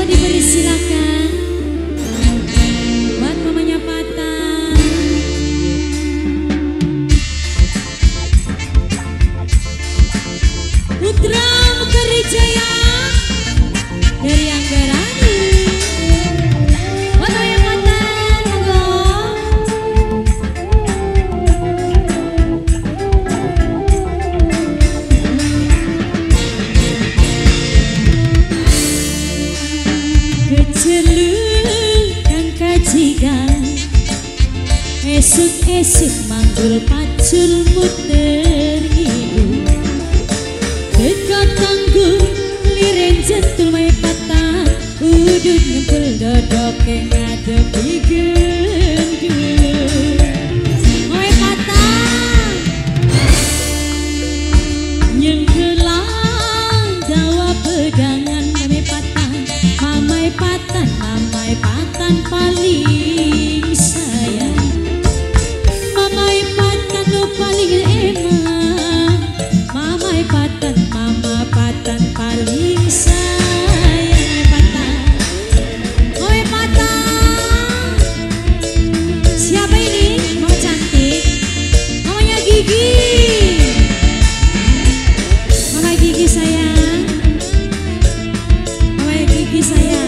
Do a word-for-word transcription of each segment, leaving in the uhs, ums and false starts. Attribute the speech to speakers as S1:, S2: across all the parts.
S1: diberi silakan buat mamanya Patah. Putra Mukarijaya dari Anggarani. Buat mamanya Patah, monggo. Esuk-esuk manggul pacul muter ngilu dekat tangguh liren jentul mai patah udut ngempul dodok yang ngadepi gendul mai patah nyengkelang dawa pedangan mai patah mamai patan mamai patan paling sayang paling emang mamai patan mama patan paling sayang patan oi patan siapa ini mama cantik mamanya Gigi mama Gigi sayang mama Gigi sayang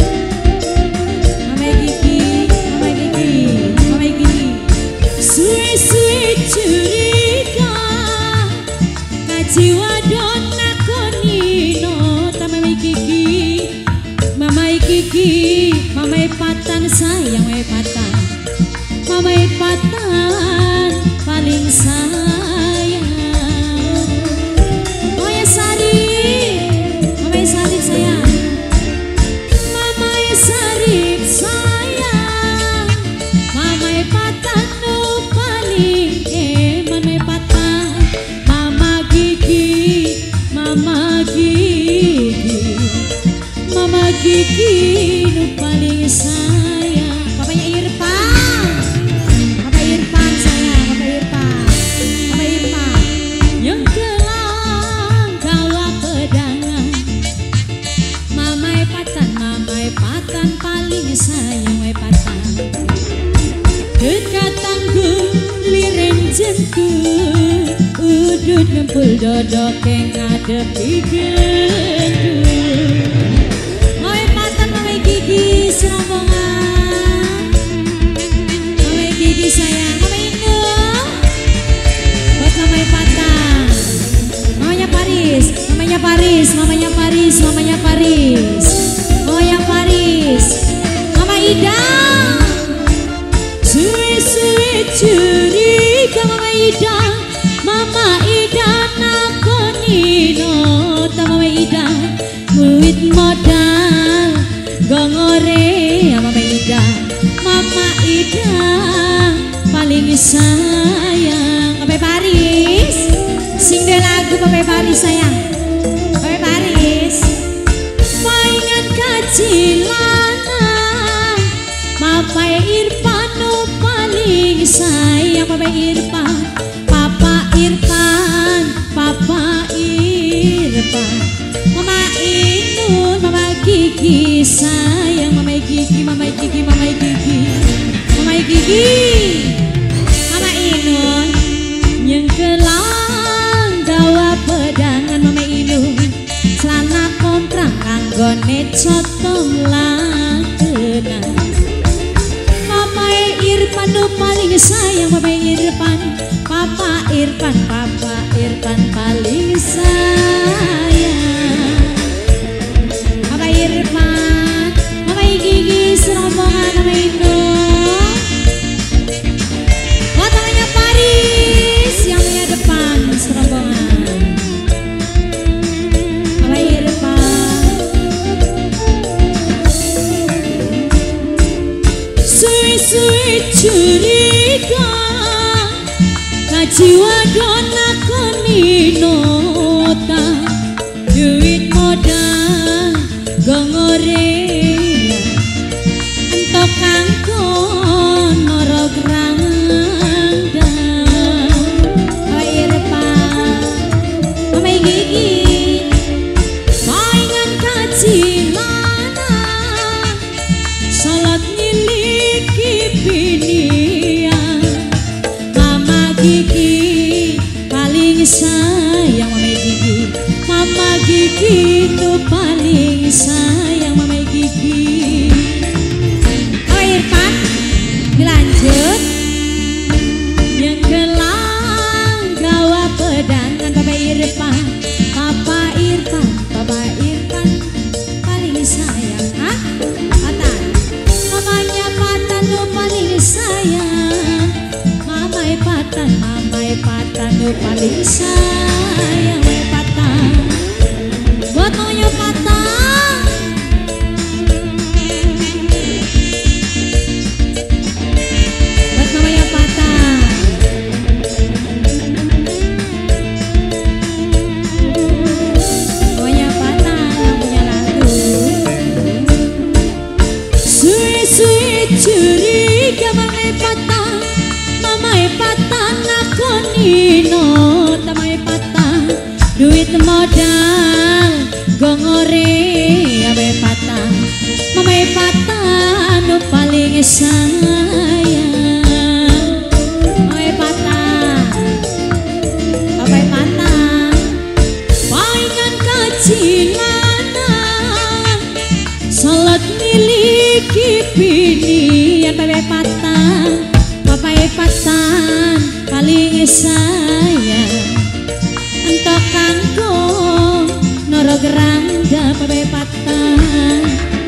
S1: mama Gigi mama Gigi mama Gigi suwe-suwe curiga kajiwa dona konino tamai Gigi mamai Gigi mamai patan sayang mamai patan mamai patan paling sayang mamai Sarip mamai Sarip sayang mamai Sarip sayang mamai patan Gigi nu paling sayang papanya Irfan papa Irfan sayang papa Irfan papa Irfan yang kelang gawa pedangan mamai patan mamai patan paling sayang mamai patan dekat tangguh liren jentul udut ngempul dodok yang ngadepi gendul Gigi serombongan mamai Gigi sayang mamai Ingu buat mamai Patah mamanya Paris mamanya Paris mamanya Paris mamanya Paris mamanya Paris mama Ida suwe-suwe curiga mama Ida mama Ida nakonino ta mama Ida muit modal gongore mama Ida mama Ida paling sayang Papai Paris sing de lagu Papai Paris sayang Papai Paris paingan kacilana Papai Irfan nu paling sayang Papai Irfan Papa Irfan Papa Irfan mama Inun mama Gigi sayang mama Gigi mama Gigi mama Gigi mama Gigi mama Inun yang kelang dawa pedangan mama Inun celana kontrang kanggone cotong lakenan Papa Irfan nu paling sayang Papa Irfan Papa Irfan Papa Irfan paling sayang Irfan, mama Gigi serombongan mama itu buat mamanya Paris yang punya depan serombongan mama Irfan suwe-suwe curiga kajiwa dona sayang Mama Gigi. Mama Gigi itu paling sayang Mama Gigi. Oh Irfan, dilanjut. Yang gelang gawa pedangan Papa Irfan, Papa Irfan, Papa Irfan paling sayang. Hah? Patan, mamanya Patan lu paling sayang. Mamai Patan, mamai Patan lu paling sayang. Mamai Patan, buat mamanya Patan. Buat mamanya Patan. Mamanya Patan yang punya lagu. Sweet curiga mamai Patan, mamai Patan aku nino. Tamai Patan duit modal gongore. Mamai Patan, mamai Patan nu paling sayang. Mamai Patan, mamai Patan palingan kacilanan salat miliki binian. Mamai Patan, mamai Patan paling sayang. Entok kangkung noro geranda Mamai Patan.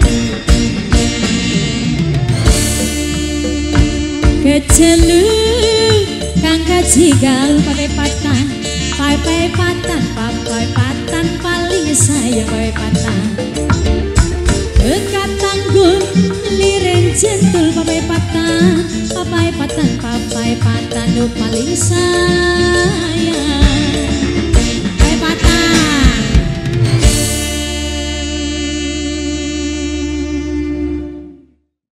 S1: Keceluk kang kajigal Mamai Patan, Mamai Patan, Mamai Patan paling sayang Mamai Patan. Dekat tanggung liren jentul Mamai Patan, Mamai Patan, Mamai Patan nu paling sayang.